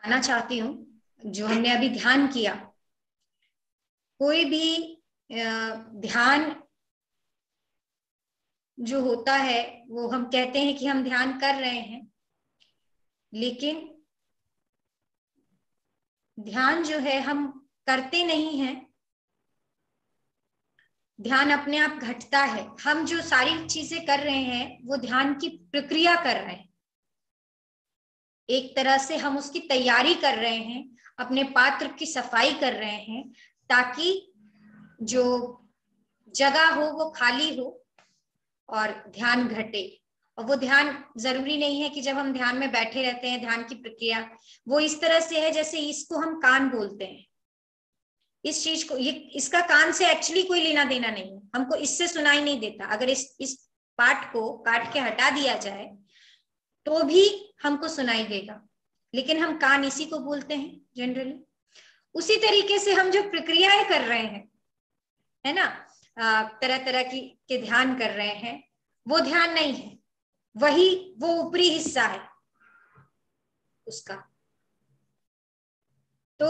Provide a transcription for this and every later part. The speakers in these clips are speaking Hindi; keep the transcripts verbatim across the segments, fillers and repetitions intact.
बताना चाहती हूँ, जो हमने अभी ध्यान किया, कोई भी ध्यान जो होता है वो हम कहते हैं कि हम ध्यान कर रहे हैं, लेकिन ध्यान जो है हम करते नहीं हैं। ध्यान अपने आप घटता है। हम जो सारी चीजें कर रहे हैं वो ध्यान की प्रक्रिया कर रहे हैं। एक तरह से हम उसकी तैयारी कर रहे हैं, अपने पात्र की सफाई कर रहे हैं, ताकि जो जगह हो वो खाली हो और ध्यान घटे। और वो ध्यान जरूरी नहीं है कि जब हम ध्यान में बैठे रहते हैं, ध्यान की प्रक्रिया वो इस तरह से है जैसे इसको हम कान बोलते हैं। इस चीज को, ये इसका कान से एक्चुअली कोई लेना देना नहीं है, हमको इससे सुनाई नहीं देता। अगर इस इस पार्ट को काट के हटा दिया जाए तो भी हमको सुनाई देगा, लेकिन हम कान इसी को बोलते हैं जनरली। उसी तरीके से हम जो प्रक्रियाएं कर रहे हैं, है ना, तरह तरह की के ध्यान कर रहे हैं, वो ध्यान नहीं है, वही वो ऊपरी हिस्सा है उसका। तो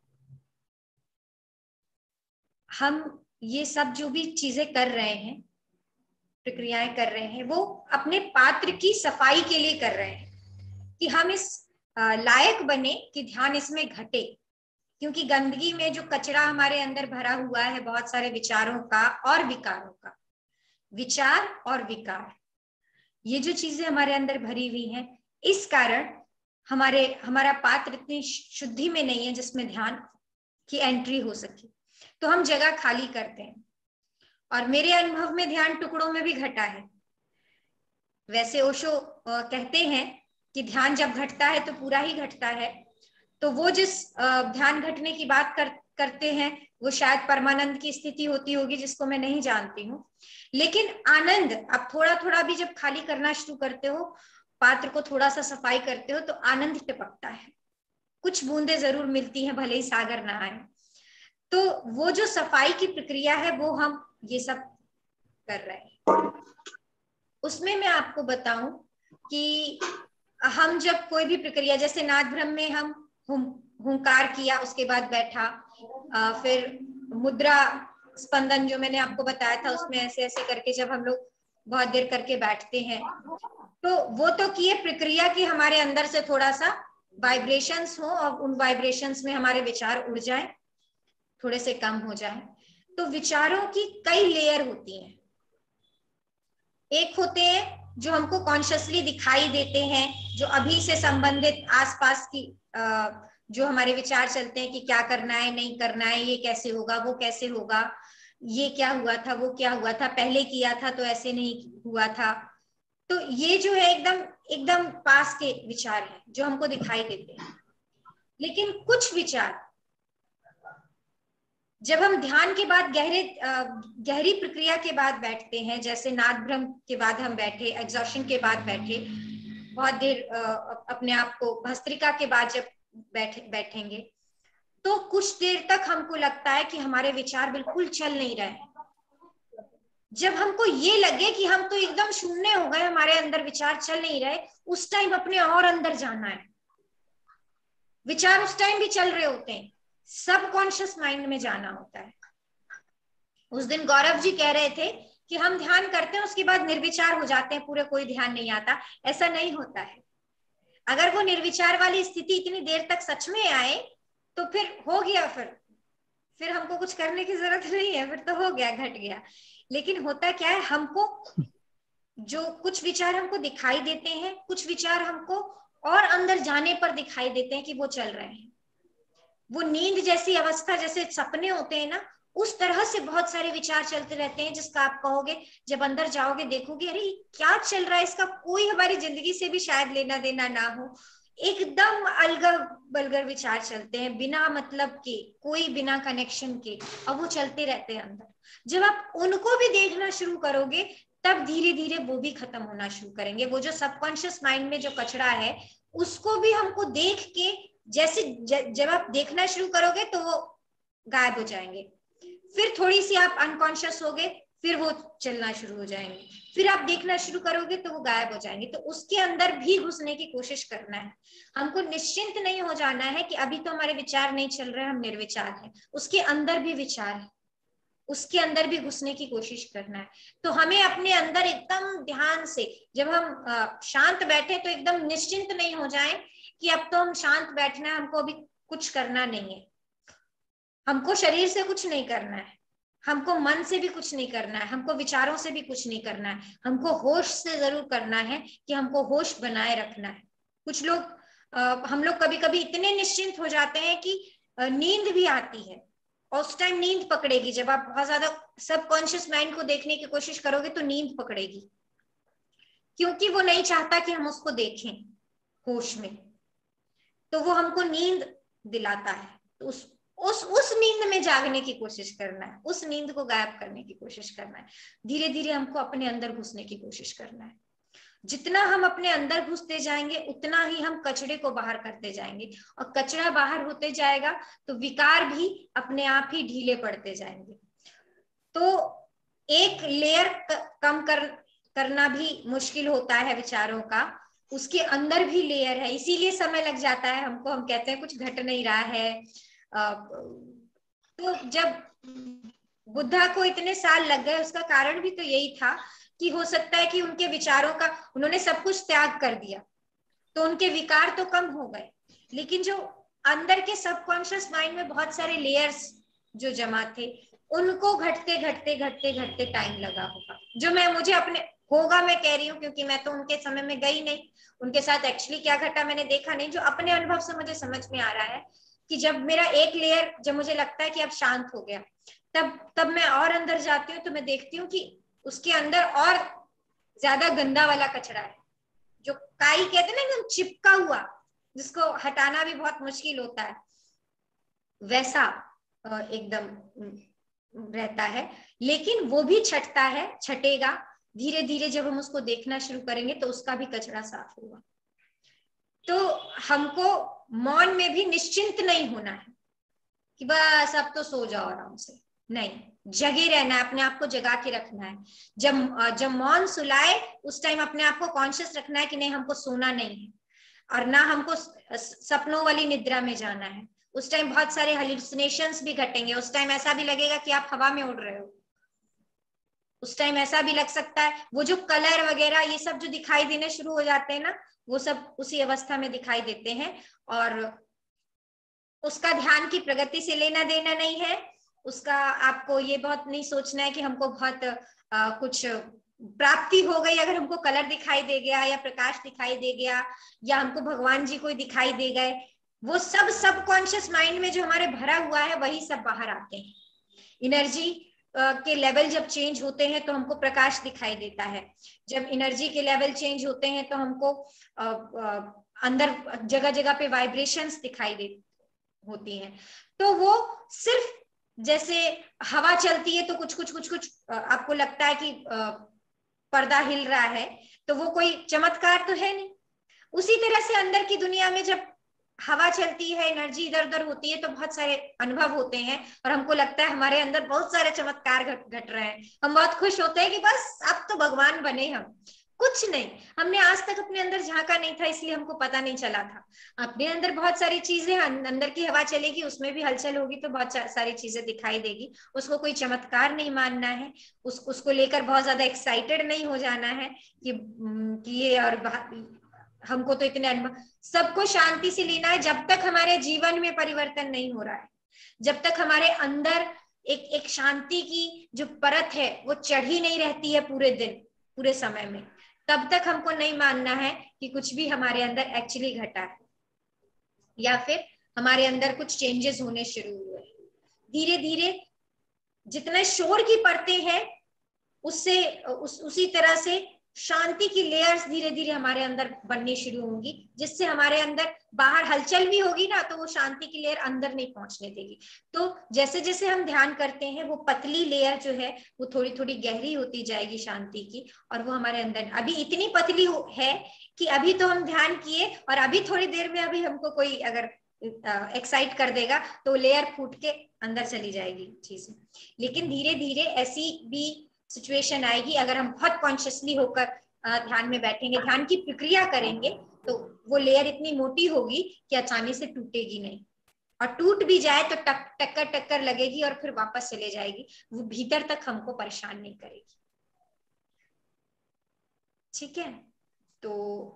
हम ये सब जो भी चीजें कर रहे हैं, प्रक्रियाएं कर रहे हैं, वो अपने पात्र की सफाई के लिए कर रहे हैं कि हम इस लायक बने कि ध्यान इसमें घटे। क्योंकि गंदगी में जो कचरा हमारे अंदर भरा हुआ है, बहुत सारे विचारों का और विकारों का, विचार और विकार, ये जो चीजें हमारे अंदर भरी हुई हैं, इस कारण हमारे हमारा पात्र इतनी शुद्धि में नहीं है जिसमें ध्यान की एंट्री हो सके। तो हम जगह खाली करते हैं। और मेरे अनुभव में ध्यान टुकड़ों में भी घटा है। वैसे ओशो कहते हैं कि ध्यान जब घटता है तो पूरा ही घटता है। तो वो जिस ध्यान घटने की बात कर, करते हैं वो शायद परमानंद की स्थिति होती होगी, जिसको मैं नहीं जानती हूँ। लेकिन आनंद, आप थोड़ा थोड़ा भी जब खाली करना शुरू करते हो, पात्र को थोड़ा सा सफाई करते हो, तो आनंद टपकता है। कुछ बूंदे जरूर मिलती हैं, भले ही सागर ना आए। तो वो जो सफाई की प्रक्रिया है वो हम ये सब कर रहे हैं। उसमें मैं आपको बताऊं कि हम जब कोई भी प्रक्रिया, जैसे नाद ब्रह्म में हम हुंकार किया, उसके बाद बैठा, फिर मुद्रा स्पंदन जो मैंने आपको बताया था, उसमें ऐसे ऐसे करके जब हम लोग बहुत देर करके बैठते हैं, तो वो तो किए प्रक्रिया की हमारे अंदर से थोड़ा सा वाइब्रेशंस हो और उन वाइब्रेशंस में हमारे विचार उड़ जाए, थोड़े से कम हो जाए। तो विचारों की कई लेयर होती हैं। एक होते हैं जो हमको कॉन्शियसली दिखाई देते हैं, जो अभी से संबंधित आसपास की जो हमारे विचार चलते हैं कि क्या करना है, नहीं करना है, ये कैसे होगा, वो कैसे होगा, ये क्या हुआ था, वो क्या हुआ था, पहले किया था तो ऐसे नहीं हुआ था। तो ये जो है एकदम एकदम पास के विचार हैं जो हमको दिखाई देते हैं। लेकिन कुछ विचार जब हम ध्यान के बाद गहरे गहरी प्रक्रिया के बाद बैठते हैं, जैसे नाद ब्रह्म के बाद हम बैठे, एग्जॉशन के बाद बैठे, बहुत देर अपने आप को भस्त्रिका के बाद जब बैठे बैठेंगे, तो कुछ देर तक हमको लगता है कि हमारे विचार बिल्कुल चल नहीं रहे। जब हमको ये लगे कि हम तो एकदम शून्य हो गए, हमारे अंदर विचार चल नहीं रहे, उस टाइम अपने और अंदर जाना है। विचार उस टाइम भी चल रहे होते हैं, सबकॉन्शियस माइंड में जाना होता है। उस दिन गौरव जी कह रहे थे कि हम ध्यान करते हैं उसके बाद निर्विचार हो जाते हैं, पूरे कोई ध्यान नहीं आता। ऐसा नहीं होता है। अगर वो निर्विचार वाली स्थिति इतनी देर तक सच में आए तो फिर हो गया, फिर फिर हमको कुछ करने की जरूरत नहीं है, फिर तो हो गया, घट गया। लेकिन होता क्या है, हमको जो कुछ विचार हमको दिखाई देते हैं, कुछ विचार हमको और अंदर जाने पर दिखाई देते हैं कि वो चल रहे हैं। वो नींद जैसी अवस्था, जैसे सपने होते हैं ना, उस तरह से बहुत सारे विचार चलते रहते हैं, जिसका आप कहोगे, जब अंदर जाओगे देखोगे, अरे क्या चल रहा है, इसका कोई हमारी जिंदगी से भी शायद लेना देना ना हो। एकदम अलगर बलगर विचार चलते हैं, बिना मतलब के, कोई बिना कनेक्शन के, और वो चलते रहते हैं अंदर। जब आप उनको भी देखना शुरू करोगे, तब धीरे धीरे वो भी खत्म होना शुरू करेंगे। वो जो सबकॉन्शियस माइंड में जो कचरा है, उसको भी हमको देख के, जैसे जब आप देखना शुरू करोगे तो वो गायब हो जाएंगे। फिर थोड़ी सी आप अनकॉन्शियस होगे, फिर वो चलना शुरू हो जाएंगे, फिर आप देखना शुरू करोगे तो वो गायब हो जाएंगे। तो उसके अंदर भी घुसने की कोशिश करना है। हमको निश्चिंत नहीं हो जाना है कि अभी तो हमारे विचार नहीं चल रहे, हम निर्विचार हैं, उसके अंदर भी विचार है, उसके अंदर भी घुसने की कोशिश करना है। तो हमें अपने अंदर एकदम ध्यान से, जब हम शांत बैठे तो एकदम निश्चिंत नहीं हो जाए कि अब तो हम शांत बैठना है, हमको अभी कुछ करना नहीं है, हमको शरीर से कुछ नहीं करना है, हमको मन से भी कुछ नहीं करना है, हमको विचारों से भी कुछ नहीं करना है, हमको होश से जरूर करना है कि हमको होश बनाए रखना है। कुछ लोग आ, हम लोग कभी कभी इतने निश्चिंत हो जाते हैं कि नींद भी आती है, और उस टाइम नींद पकड़ेगी, जब आप बहुत ज्यादा सबकॉन्शियस माइंड को देखने की कोशिश करोगे तो नींद पकड़ेगी, क्योंकि वो नहीं चाहता कि हम उसको देखें होश में, तो वो हमको नींद दिलाता है। तो उस उस उस नींद में जागने की कोशिश करना है, उस नींद को गायब करने की कोशिश करना है। धीरे धीरे हमको अपने अंदर घुसने की कोशिश करना है। जितना हम अपने अंदर घुसते जाएंगे उतना ही हम कचड़े को बाहर करते जाएंगे, और कचरा बाहर होते जाएगा तो विकार भी अपने आप ही ढीले पड़ते जाएंगे। तो एक लेयर कम कर करना भी मुश्किल होता है विचारों का, उसके अंदर भी लेयर है, इसीलिए समय लग जाता है हमको। हम कहते हैं कुछ घट नहीं रहा है। तो जब बुद्धा को इतने साल लग गए, उसका कारण भी तो यही था कि हो सकता है कि उनके विचारों का, उन्होंने सब कुछ त्याग कर दिया तो उनके विकार तो कम हो गए, लेकिन जो अंदर के सबकॉन्शियस माइंड में बहुत सारे लेयर्स जो जमा थे, उनको घटते घटते घटते घटते टाइम लगा होगा। जो मैं मुझे अपने होगा मैं कह रही हूँ, क्योंकि मैं तो उनके समय में गई नहीं, उनके साथ एक्चुअली क्या घटा मैंने देखा नहीं। जो अपने अनुभव से मुझे समझ में आ रहा है कि जब मेरा एक लेयर, जब मुझे लगता है कि अब शांत हो गया, तब तब मैं और अंदर जाती हूँ तो मैं देखती हूँ कि उसके अंदर और ज्यादा गंदा वाला कचरा है, जो काई कहते हैं ना, एकदम चिपका हुआ, जिसको हटाना भी बहुत मुश्किल होता है, वैसा एकदम रहता है। लेकिन वो भी छटता है, छटेगा धीरे धीरे। जब हम उसको देखना शुरू करेंगे तो उसका भी कचरा साफ होगा। तो हमको मौन में भी निश्चिंत नहीं होना है कि बस अब तो सो जाओ आराम से, नहीं, जगे रहना है, अपने आप को जगा के रखना है। जब जब मौन सुलाए उस टाइम अपने आप को कॉन्शियस रखना है कि नहीं, हमको सोना नहीं है, और ना हमको सपनों वाली निद्रा में जाना है। उस टाइम बहुत सारे हेलुसिनेशंस भी घटेंगे, उस टाइम ऐसा भी लगेगा कि आप हवा में उड़ रहे हो, उस टाइम ऐसा भी लग सकता है, वो जो कलर वगैरह ये सब जो दिखाई देने शुरू हो जाते हैं ना, वो सब उसी अवस्था में दिखाई देते हैं। और उसका ध्यान की प्रगति से लेना देना नहीं है, उसका आपको ये बहुत नहीं सोचना है कि हमको बहुत आ, कुछ प्राप्ति हो गई अगर हमको कलर दिखाई दे गया या प्रकाश दिखाई दे गया या हमको भगवान जी कोई दिखाई दे गए। वो सब सबकॉन्शियस माइंड में जो हमारे भरा हुआ है वही सब बाहर आते हैं। एनर्जी के लेवल जब चेंज होते हैं तो हमको प्रकाश दिखाई देता है, जब एनर्जी के लेवल चेंज होते हैं तो हमको आ, आ, अंदर जगह जगह पे वाइब्रेशंस दिखाई दे होती हैं। तो वो सिर्फ जैसे हवा चलती है तो कुछ कुछ कुछ कुछ आपको लगता है कि पर्दा हिल रहा है, तो वो कोई चमत्कार तो है नहीं। उसी तरह से अंदर की दुनिया में जब हवा चलती है, एनर्जी इधर उधर होती है, तो बहुत सारे अनुभव होते हैं और हमको लगता है हमारे अंदर बहुत सारे चमत्कार घट घट रहे हैं। हम बहुत खुश होते हैं कि बस अब तो भगवान बने हम। कुछ नहीं, हमने आज तक अपने अंदर झांका नहीं था, इसलिए हमको पता नहीं चला था। अपने अंदर बहुत सारी चीजें, अंदर की हवा चलेगी, उसमें भी हलचल होगी तो बहुत सारी चीजें दिखाई देगी। उसको कोई चमत्कार नहीं मानना है, उस उसको लेकर बहुत ज्यादा एक्साइटेड नहीं हो जाना है कि, कि ये और हमको तो इतने अनुभव। सबको शांति से लेना है। जब तक हमारे जीवन में परिवर्तन नहीं हो रहा है, जब तक हमारे अंदर एक एक शांति की जो परत है वो चढ़ी नहीं रहती है पूरे दिन पूरे समय में, तब तक हमको नहीं मानना है कि कुछ भी हमारे अंदर एक्चुअली घटा है या फिर हमारे अंदर कुछ चेंजेस होने शुरू हुए। धीरे धीरे जितने शोर की परतें हैं उससे उस उसी तरह से शांति की लेयर्स धीरे धीरे हमारे अंदर बननी शुरू होंगी, जिससे हमारे अंदर बाहर हलचल भी होगी ना तो वो शांति की लेयर अंदर नहीं पहुंचने देगी। तो जैसे जैसे हम ध्यान करते हैं वो पतली लेयर जो है वो थोड़ी थोड़ी गहरी होती जाएगी शांति की, और वो हमारे अंदर अभी इतनी पतली है कि अभी तो हम ध्यान किए और अभी थोड़ी देर में अभी हमको कोई अगर एक्साइट कर देगा तो लेयर फूट के अंदर चली जाएगी चीजें। लेकिन धीरे धीरे ऐसी भी सिचुएशन आएगी, अगर हम बहुत कॉन्शियसली होकर ध्यान में बैठेंगे, ध्यान की प्रक्रिया करेंगे, तो वो लेयर इतनी मोटी होगी कि आसानी से टूटेगी नहीं, और टूट भी जाए तो टक टक्कर टक्कर लगेगी और फिर वापस चले जाएगी, वो भीतर तक हमको परेशान नहीं करेगी। ठीक है, तो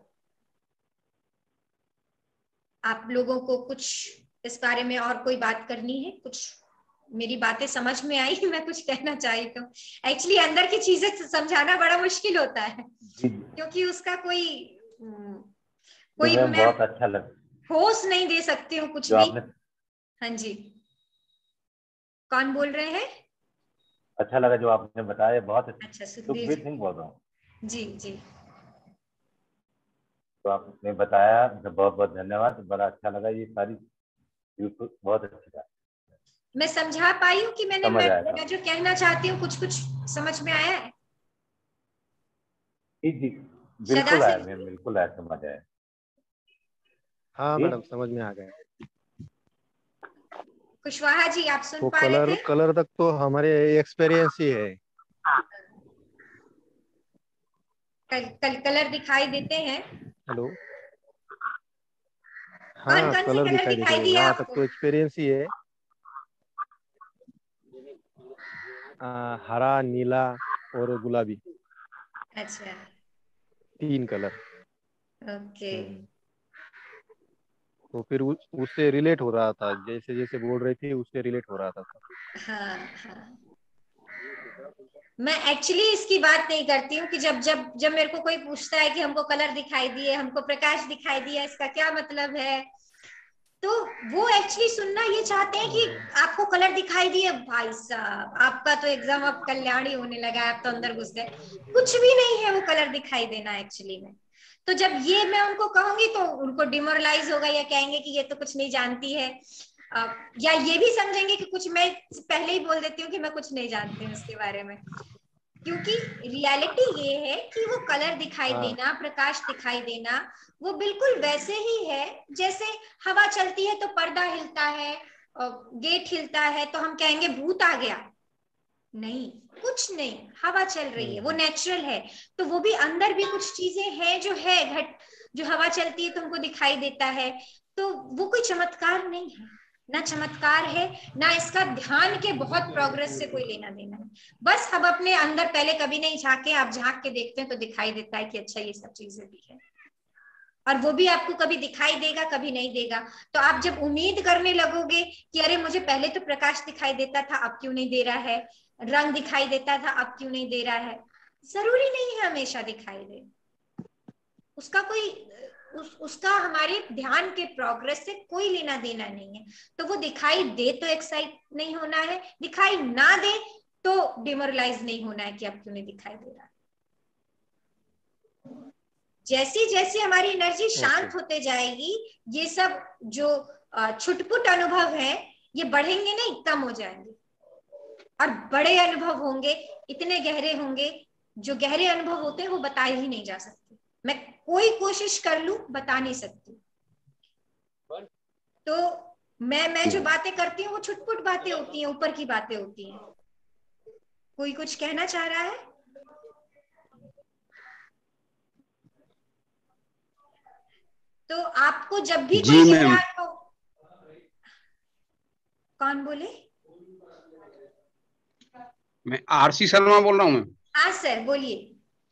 आप लोगों को कुछ इस बारे में और कोई बात करनी है? कुछ मेरी बातें समझ में आई? मैं कुछ कहना चाही तो एक्चुअली अंदर की चीजें समझाना बड़ा मुश्किल होता है, क्योंकि उसका कोई कोई मैं बहुत अच्छा लगा, ठोस नहीं दे सकती हूँ कुछ भी। हाँ जी, कौन बोल रहे हैं? अच्छा लगा जो आपने बताया, बहुत अच्छा, सुखबीर सुखबीर सिंह बोल रहा हूँ। जी जी, तो आपने बताया, बहुत बहुत धन्यवाद, बड़ा अच्छा लगा, ये सारी बहुत अच्छी बात। मैं समझा पाई हूँ कि मैंने मैं, मैं जो कहना चाहती हूँ कुछ कुछ समझ में आया है? जी जी बिल्कुल आया मैम, बिल्कुल आया, समझ आया। हाँ मैडम, समझ में आ गया। कुशवाहा जी, आप सुन वो पा कलर रहे थे? कलर तक तो हमारे एक्सपीरियंस ही है। कल, कल कलर दिखाई देते हैं? हेलो, कौन हाँ कौन से कलर कलर दिखाई देते हैं, दिए यहाँ तक आपको? तो एक्सपीरियंस ही है। आ, हरा, नीला और गुलाबी। अच्छा, तीन कलर। ओके। तो फिर उस, उससे रिलेट हो रहा था, जैसे जैसे बोल रही थी उससे रिलेट हो रहा था। हाँ हाँ, मैं एक्चुअली इसकी बात नहीं करती हूँ कि जब जब जब मेरे को कोई पूछता है कि हमको कलर दिखाई दिए, हमको प्रकाश दिखाई दिया, इसका क्या मतलब है, तो वो एक्चुअली सुनना ये चाहते हैं कि आपको कलर दिखाई दिए। भाई साहब, आपका तो एकदम अब कल्याण ही होने लगा है, आप तो अंदर घुस गए। कुछ भी नहीं है वो कलर दिखाई देना एक्चुअली में। तो जब ये मैं उनको कहूंगी तो उनको डिमोरलाइज होगा, या कहेंगे कि ये तो कुछ नहीं जानती है, या ये भी समझेंगे कि कुछ, मैं पहले ही बोल देती हूँ कि मैं कुछ नहीं जानती हूँ उसके बारे में, क्योंकि रियलिटी ये है कि वो कलर दिखाई हाँ। देना, प्रकाश दिखाई देना, वो बिल्कुल वैसे ही है जैसे हवा चलती है तो पर्दा हिलता है, गेट हिलता है तो हम कहेंगे भूत आ गया। नहीं, कुछ नहीं, हवा चल रही है, वो नेचुरल है। तो वो भी अंदर भी कुछ चीजें हैं जो है घट, जो हवा चलती है तो हमको दिखाई देता है, तो वो कोई चमत्कार नहीं है, ना चमत्कार है, ना इसका ध्यान के बहुत प्रोग्रेस से कोई लेना देना है। बस हम अपने अंदर पहले कभी नहीं झांके, आप झांक के देखते हैं तो दिखाई देता है कि अच्छा ये सब चीजें भी है, और वो भी आपको कभी दिखाई देगा कभी नहीं देगा। तो आप जब उम्मीद करने लगोगे कि अरे मुझे पहले तो प्रकाश दिखाई देता था, अब क्यों नहीं दे रहा है, रंग दिखाई देता था अब क्यों नहीं दे रहा है, जरूरी नहीं है हमेशा दिखाई दे, उसका कोई उस, उसका हमारे ध्यान के प्रोग्रेस से कोई लेना देना नहीं है। तो वो दिखाई दे तो एक्साइट नहीं होना है, दिखाई ना दे तो डिमोरलाइज नहीं होना है कि अब क्यों नहीं दिखाई दे रहा है। जैसी जैसी हमारी एनर्जी शांत होते जाएगी, ये सब जो छुटपुट अनुभव है ये बढ़ेंगे नहीं, कम हो जाएंगे, और बड़े अनुभव होंगे, इतने गहरे होंगे, जो गहरे अनुभव होते हैं वो बताए ही नहीं जा सकते, मैं कोई कोशिश कर लूं बता नहीं सकती। तो मैं मैं जो बातें करती हूँ वो छुटपुट बातें होती हैं, ऊपर की बातें होती हैं। कोई कुछ कहना चाह रहा है? तो आपको जब भी कोई कह रहा है तो कौन बोले? मैं आरसी शर्मा बोल रहा हूँ मैम। हाँ सर, बोलिए।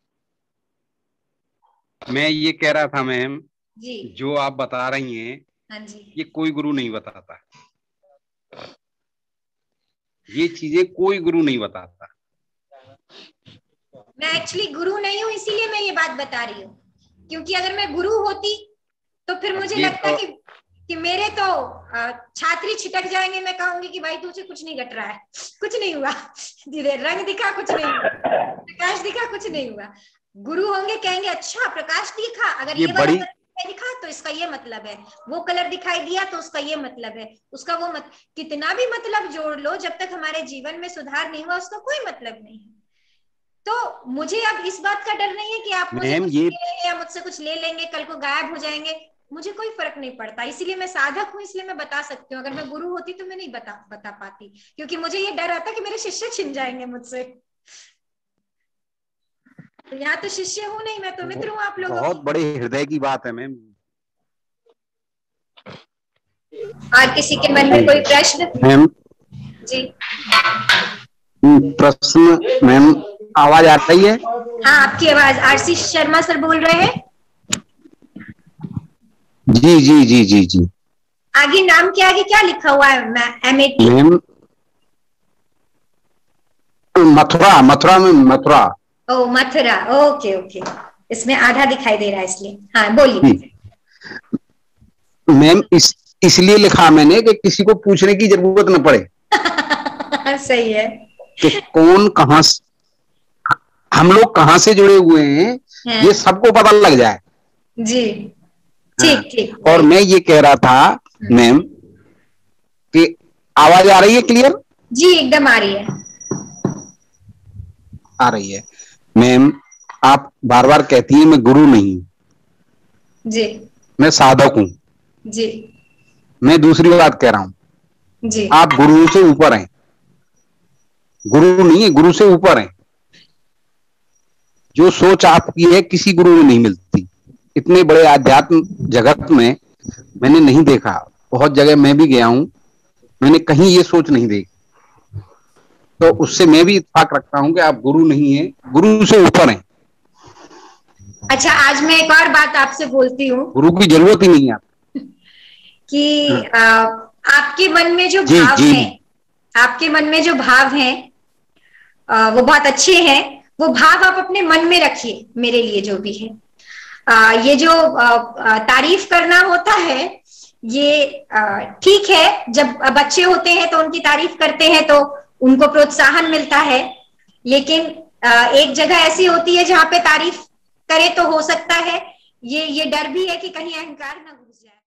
मैं ये कह रहा था मैम, जी, जो आप बता रही हैं, हाँ जी, ये कोई गुरु नहीं बताता, ये चीजें कोई गुरु नहीं बताता। मैं एक्चुअली गुरु नहीं हूं, इसीलिए मैं ये बात बता रही हूँ, क्योंकि अगर मैं गुरु होती तो फिर मुझे लगता तो... कि कि मेरे तो छात्री छिटक जाएंगे, मैं कहूंगी कि भाई तुझे कुछ नहीं घट रहा है, कुछ नहीं हुआ, धीरे रंग दिखा कुछ नहीं हुआ, प्रकाश दिखा कुछ नहीं हुआ। गुरु होंगे कहेंगे अच्छा प्रकाश दिखा, अगर ये, ये वाला कलर दिखा तो इसका ये मतलब है, वो कलर दिखाई दिया तो उसका ये मतलब है, उसका वो मत, कितना भी मतलब जोड़ लो, जब तक हमारे जीवन में सुधार नहीं हुआ उसका कोई मतलब नहीं है। तो मुझे अब इस बात का डर नहीं है कि आप मुझे कुछ ये... ले लेंगे या मुझसे कुछ ले लेंगे, कल को गायब हो जाएंगे, मुझे कोई फर्क नहीं पड़ता। इसीलिए मैं साधक हूँ, इसलिए मैं बता सकती हूँ। अगर मैं गुरु होती तो मैं नहीं बता बता पाती, क्योंकि मुझे ये डर आता कि मेरे शिष्य छिन जाएंगे मुझसे। तो यहाँ तो शिष्य हूँ नहीं, मैं तो मित्र हूँ आप लोगों बहुत की। बड़े हृदय की बात है मैम। और किसी के मन में कोई प्रश्न? मैम जी प्रश्न मैम, आवाज आ रही है? हाँ, आपकी आवाज। आरसी शर्मा सर बोल रहे हैं? जी जी जी जी जी। आगे नाम के आगे क्या लिखा हुआ है? M A T? Ma'am Mathura, Mathura में Mathura. Oh Mathura, okay okay, इसमें आधा दिखाई दे रहा है इसलिए। हाँ बोलिए। मैम इस इसलिए लिखा मैंने कि किसी को पूछने की जरूरत न पड़े सही है कि कौन कहाँ से, हम लोग कहाँ से जुड़े हुए हैं, हाँ। ये सबको पता लग जाए। जी ठीक ठीक। और मैं ये कह रहा था मैम कि आवाज आ रही है क्लियर? जी एकदम आ रही है। आ रही है। मैम आप बार बार कहती हैं मैं गुरु नहीं, जी मैं साधक हूं। जी मैं दूसरी बात कह रहा हूं, जी आप गुरु से ऊपर हैं। गुरु नहीं है, गुरु से ऊपर हैं। जो सोच आपकी है किसी गुरु में नहीं मिलती। इतने बड़े आध्यात्म जगत में मैंने नहीं देखा, बहुत जगह मैं भी गया हूं, मैंने कहीं ये सोच नहीं देखी। तो उससे मैं भी इत्तेफाक रखता हूं कि आप गुरु नहीं है, गुरु से ऊपर हैं। अच्छा, आज मैं एक और बात आपसे बोलती हूँ गुरु की जरूरत ही नहीं है कि आ, आपके मन में जो जी, भाव जी। हैं, आपके मन में जो भाव हैं आ, वो बहुत अच्छे हैं। वो भाव आप अपने मन में रखिए, मेरे लिए जो भी है। आ, ये जो आ, आ, तारीफ करना होता है, ये ठीक है, जब बच्चे होते हैं तो उनकी तारीफ करते हैं तो उनको प्रोत्साहन मिलता है। लेकिन आ, एक जगह ऐसी होती है जहां पे तारीफ करे तो हो सकता है ये ये डर भी है कि कहीं अहंकार ना घुस जाए।